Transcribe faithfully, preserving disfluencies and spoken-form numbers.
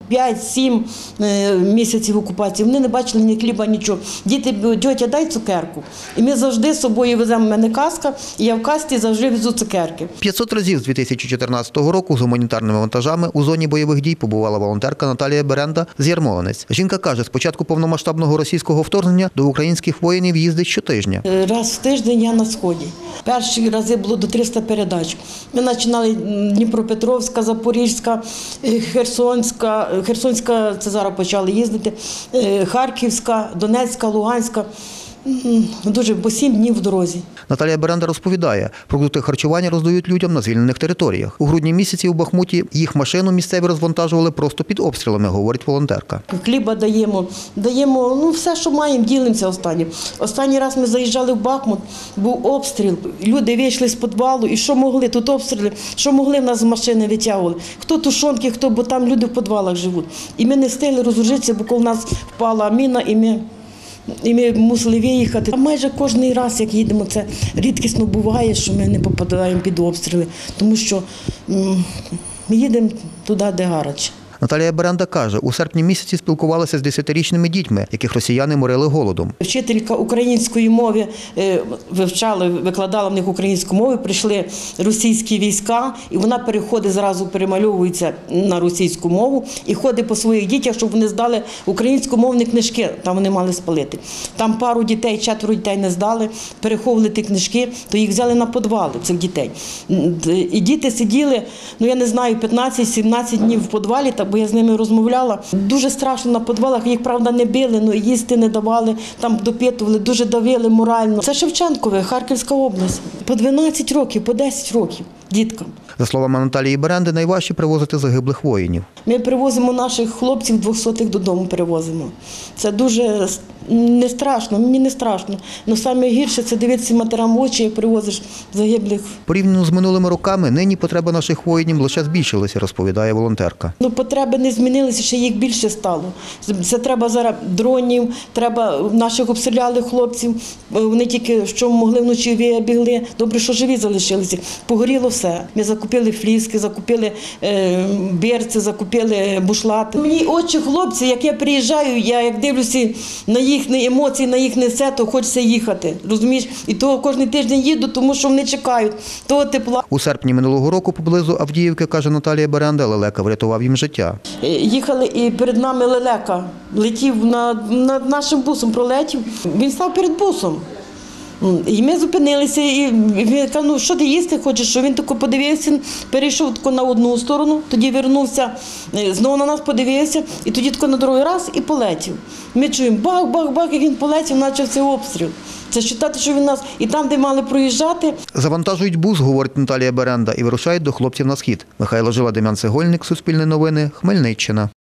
п'ять-сім місяців окупації, вони не бачили ні хліба, нічого. Діти, тьотя, дай цукерку. І ми завжди з собою веземо, в мене каска, і я в касті завжди везу цукерки. п'ятсот разів з дві тисячі чотирнадцятого року з гуманітарними вантажами у зоні бойових дій побувала волонтерка Наталія Беренда з Ярмолинець. Жінка каже, з початку повномасштабного російського вторгнення до українських воїнів їздить щотижня. Раз в тиждень я на Сході. Перші рази було до триста передач. Ми починали Дніпропетровська, Запорізька, Херсонська, Херсонська, це зараз почали їздити, Харківська, Донецька, Луганська. Дуже, бо сім днів в дорозі. Наталія Беренда розповідає, продукти харчування роздають людям на звільнених територіях. У грудні місяці у Бахмуті їх машину місцеві розвантажували просто під обстрілами, говорить волонтерка. Хліба даємо, даємо, ну все, що маємо, ділимося останнім. Останній раз ми заїжджали в Бахмут, був обстріл, люди вийшли з підвалу і що могли, тут обстріли, що могли, в нас з машини витягували. Хто тушонки, хто, бо там люди в підвалах живуть. І ми не встигли розложитися, бо коли в нас впала міна, і ми... І ми мусили виїхати. А майже кожен раз, як їдемо, це рідкісно буває, що ми не попадаємо під обстріли, тому що м, ми їдемо туди, де гаряче. Наталія Беренда каже, у серпні місяці спілкувалася з десятирічними дітьми, яких росіяни морили голодом. Вчителька української мови вивчала, викладала в них українську мову, прийшли російські війська, і вона переходить, зразу перемальовується на російську мову і ходить по своїх дітях, щоб вони здали українськомовні книжки, там вони мали спалити. Там пару дітей, четверо дітей не здали, переховували ті книжки, то їх взяли на підвали, цих дітей. І діти сиділи, ну я не знаю, п'ятнадцять-сімнадцять днів в підвалі, бо я з ними розмовляла. Дуже страшно на підвалах, їх, правда, не били, але їсти не давали, там допитували, дуже давили морально. Це Шевченкове, Харківська область. По дванадцять років, по десять років діткам. За словами Наталії Беренди, найважче привозити загиблих воїнів. Ми привозимо наших хлопців двохсотих додому перевозимо. Це дуже не страшно, мені не страшно. Але найгірше – це дивитися матерям в очі, як привозиш загиблих. Порівняно з минулими роками, нині потреби наших воїнів лише збільшилися, розповідає волонтерка. Ну, потреби не змінилися, ще їх більше стало. Це треба зараз дронів, треба, наших обстріляли хлопців, вони тільки що могли вночі вибігли. Добре, що живі залишилися. Погоріло все. Ми закупили фліски, закупили е, берці, закупили бушлати. Мені очі хлопці, як я приїжджаю, я як дивлюся на їхні емоції, на їхнє все, то хочеться їхати. Розумієш? І того кожен тиждень їду, тому що вони чекають того тепла. У серпні минулого року поблизу Авдіївки, каже Наталія Беренда, лелека врятував їм життя. Їхали і перед нами лелека. Летів над, над нашим бусом, пролетів. Він став перед бусом. І ми зупинилися, і він каже, ну що ти їсти хочеш? Що він тако подивився, перейшов тако на одну сторону, тоді вернувся, знову на нас подивився, і тоді тако на другий раз і полетів. Ми чуємо бах-бах-бах, як він полетів, почався обстріл. Це вважати, що він нас і там, де мали проїжджати. Завантажують бус, говорить Наталія Беренда, і вирушають до хлопців на схід. Михайло Жила, Дем'ян Цегольник, Суспільне новини, Хмельниччина.